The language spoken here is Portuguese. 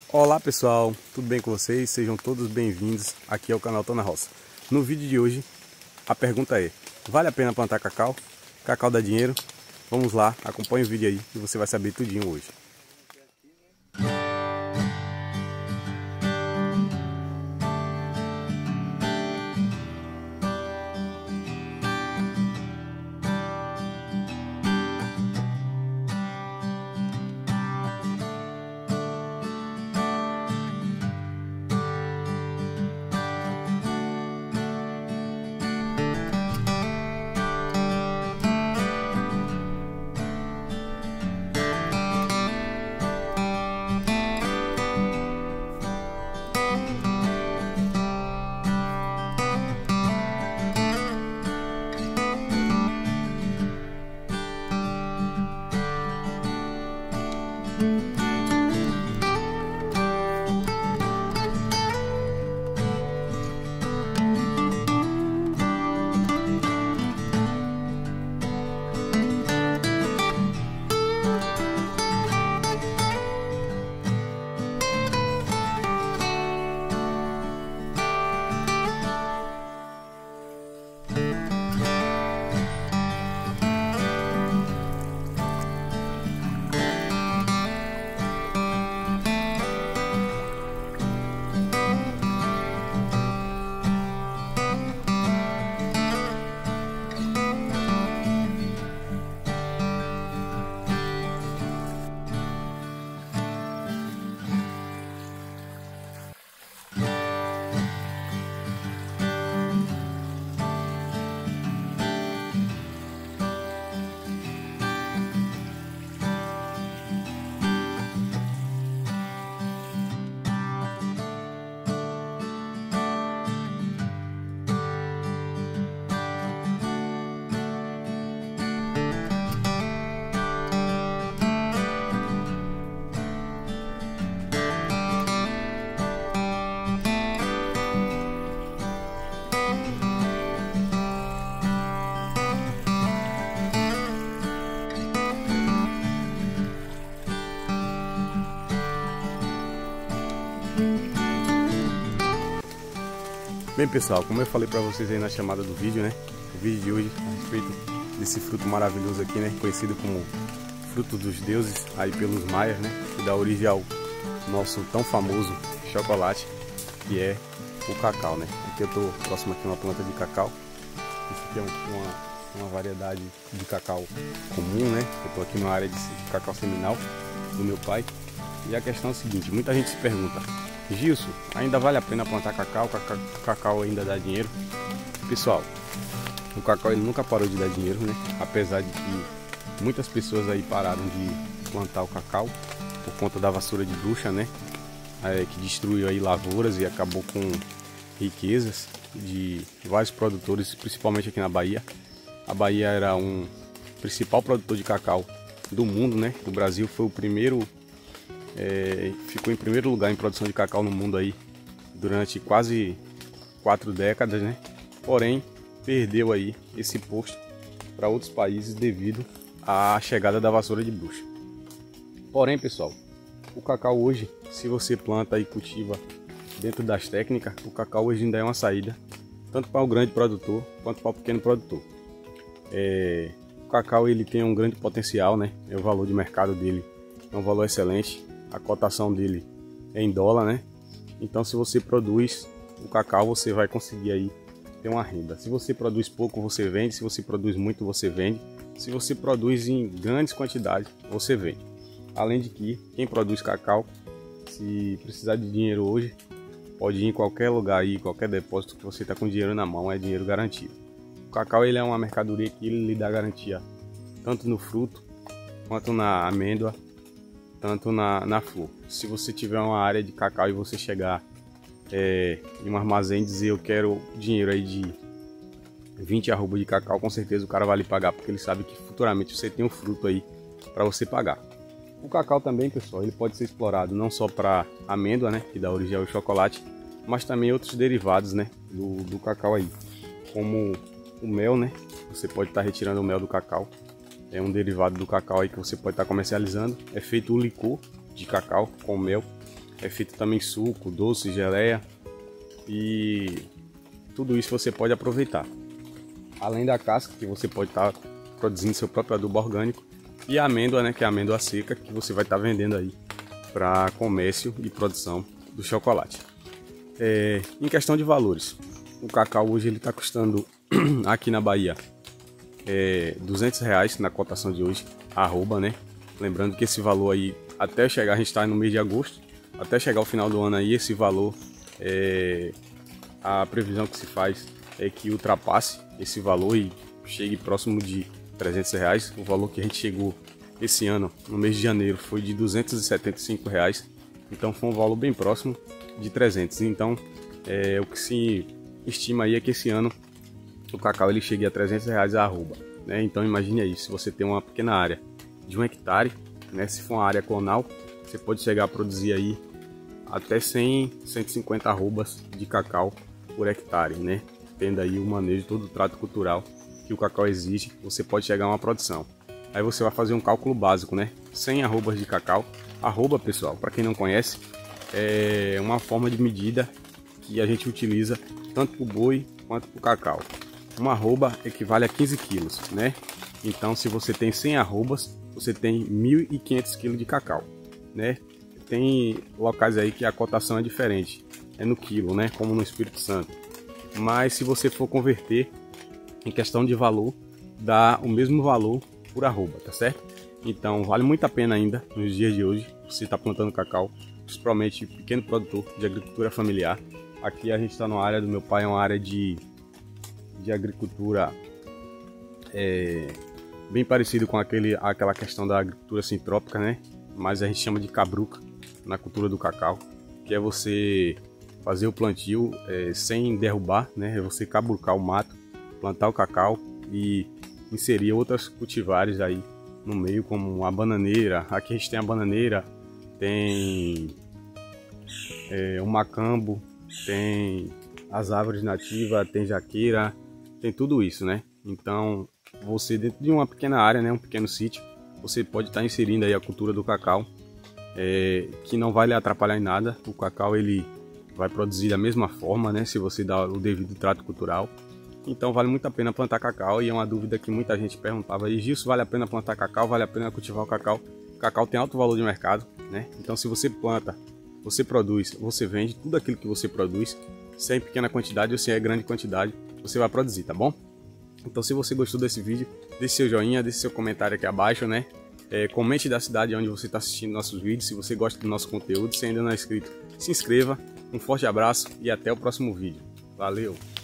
Olá pessoal, tudo bem com vocês? Sejam todos bem-vindos aqui ao canal Tô na Roça. No vídeo de hoje, a pergunta é: vale a pena plantar cacau? Cacau dá dinheiro? Vamos lá, acompanhe o vídeo aí e você vai saber tudinho hoje. Bem pessoal, como eu falei para vocês aí na chamada do vídeo, né? O vídeo de hoje a respeito desse fruto maravilhoso aqui, né? Conhecido como fruto dos deuses aí pelos maias, né? Que dá origem ao nosso tão famoso chocolate, que é o cacau, né? Aqui eu tô próximo aqui a uma planta de cacau. Isso aqui é uma variedade de cacau comum, né? Eu tô aqui numa área de cacau seminal do meu pai. E a questão é a seguinte: muita gente se pergunta: Gilson, ainda vale a pena plantar cacau? Cacau ainda dá dinheiro? Pessoal, o cacau ele nunca parou de dar dinheiro, né? Apesar de que muitas pessoas aí pararam de plantar o cacau por conta da vassoura de bruxa, né? Que destruiu aí lavouras e acabou com riquezas de vários produtores, principalmente aqui na Bahia. A Bahia era um principal produtor de cacau do mundo, né? O Brasil foi o primeiro, ficou em primeiro lugar em produção de cacau no mundo aí durante quase 4 décadas, né? Porém, perdeu aí esse posto para outros países devido à chegada da vassoura de bruxa. Porém, pessoal, o cacau hoje, se você planta e cultiva dentro das técnicas, o cacau hoje ainda é uma saída tanto para o grande produtor quanto para o pequeno produtor. O cacau ele tem um grande potencial, né? O valor de mercado dele é um valor excelente. A cotação dele é em dólar, né? Então, se você produz o cacau, você vai conseguir aí ter uma renda. Se você produz pouco, você vende. Se você produz muito, você vende. Se você produz em grandes quantidades, você vende. Além de que, quem produz cacau, se precisar de dinheiro hoje, pode ir em qualquer lugar aí, qualquer depósito que você está com dinheiro na mão, é dinheiro garantido. O cacau ele é uma mercadoria que ele lhe dá garantia tanto no fruto, quanto na amêndoa, tanto na flor. Se você tiver uma área de cacau e você chegar em um armazém e dizer: eu quero dinheiro aí de 20 arroba de cacau, com certeza o cara vai lhe pagar, porque ele sabe que futuramente você tem um fruto aí para você pagar. O cacau também, pessoal, ele pode ser explorado não só para amêndoa, né, que dá origem ao chocolate, mas também outros derivados, né, do cacau aí, como o mel, né? Você pode estar retirando o mel do cacau, é um derivado do cacau aí que você pode estar comercializando. É feito o licor de cacau com mel. é feito também suco, doce, geleia e tudo isso você pode aproveitar. Além da casca, que você pode estar produzindo seu próprio adubo orgânico, e a amêndoa, né, que é a amêndoa seca, que você vai estar vendendo aí para comércio e produção do chocolate. Em questão de valores, o cacau hoje ele está custando aqui na Bahia R$200 na cotação de hoje, arroba, né? Lembrando que esse valor aí, até chegar, a gente está no mês de agosto, até chegar ao final do ano aí, esse valor, a previsão que se faz é que ultrapasse esse valor e chegue próximo de R$300. O valor que a gente chegou esse ano, no mês de janeiro, foi de R$275. Então foi um valor bem próximo de 300. Então o que se estima aí é que esse ano o cacau ele chegue a R$300 a arroba, né? Então imagine aí, se você tem uma pequena área de 1 hectare, né? Se for uma área clonal, você pode chegar a produzir aí até 100, 150 arrobas de cacau por hectare, né? Tendo aí o manejo, todo o trato cultural que o cacau exige, você pode chegar a uma produção. Aí você vai fazer um cálculo básico, né? 100 arrobas de cacau. Arroba, pessoal, para quem não conhece, é uma forma de medida que a gente utiliza tanto para o boi quanto para o cacau. Uma arroba equivale a 15 quilos, né? Então, se você tem 100 arrobas, você tem 1.500 quilos de cacau, né? Tem locais aí que a cotação é diferente, é no quilo, né? Como no Espírito Santo. Mas se você for converter em questão de valor, dá o mesmo valor por arroba, tá certo? Então vale muito a pena ainda nos dias de hoje você está plantando cacau, principalmente pequeno produtor de agricultura familiar. Aqui a gente está na área do meu pai, é uma área de agricultura bem parecido com aquela questão da agricultura sintrópica, né? Mas a gente chama de cabruca na cultura do cacau, que é você fazer o plantio sem derrubar, né? É você cabrucar o mato, plantar o cacau e inserir outras cultivares aí no meio, como a bananeira. Aqui a gente tem a bananeira, tem o macambo, tem as árvores nativas, tem jaqueira, tem tudo isso, né? Então você, dentro de uma pequena área, né, um pequeno sítio, você pode estar inserindo aí a cultura do cacau, que não vai lhe atrapalhar em nada. O cacau ele vai produzir da mesma forma, né, se você dá o devido trato cultural. Então vale muito a pena plantar cacau, e é uma dúvida que muita gente perguntava aí: Gilson, vale a pena plantar cacau? Vale a pena cultivar o cacau? O cacau tem alto valor de mercado, né? Então se você planta, você produz, você vende, tudo aquilo que você produz, se é em pequena quantidade ou se é grande quantidade, você vai produzir, tá bom? Então se você gostou desse vídeo, deixe seu joinha, deixe seu comentário aqui abaixo, né? Comente da cidade onde você está assistindo nossos vídeos, se você gosta do nosso conteúdo. Se ainda não é inscrito, se inscreva. Um forte abraço e até o próximo vídeo. Valeu!